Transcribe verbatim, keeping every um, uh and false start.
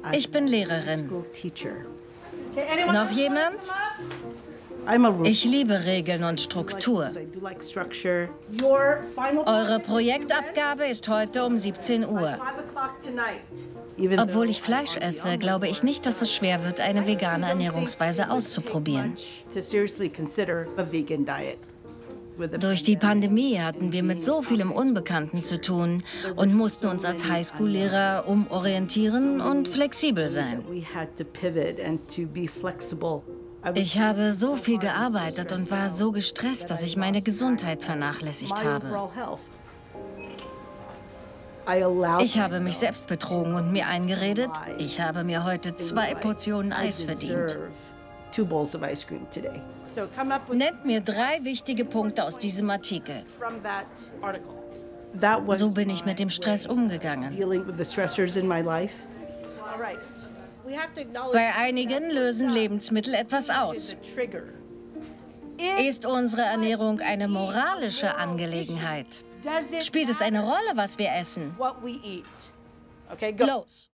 Ich bin Lehrerin. Noch jemand? Ich liebe Regeln und Struktur. Eure Projektabgabe ist heute um siebzehn Uhr. Obwohl ich Fleisch esse, glaube ich nicht, dass es schwer wird, eine vegane Ernährungsweise auszuprobieren. Durch die Pandemie hatten wir mit so vielem Unbekannten zu tun und mussten uns als Highschool-Lehrer umorientieren und flexibel sein. Ich habe so viel gearbeitet und war so gestresst, dass ich meine Gesundheit vernachlässigt habe. Ich habe mich selbst betrogen und mir eingeredet, ich habe mir heute zwei Portionen Eis verdient. Nennt mir drei wichtige Punkte aus diesem Artikel. So bin ich mit dem Stress umgegangen. Bei einigen lösen Lebensmittel etwas aus. Ist unsere Ernährung eine moralische Angelegenheit? Spielt es eine Rolle, was wir essen? Los!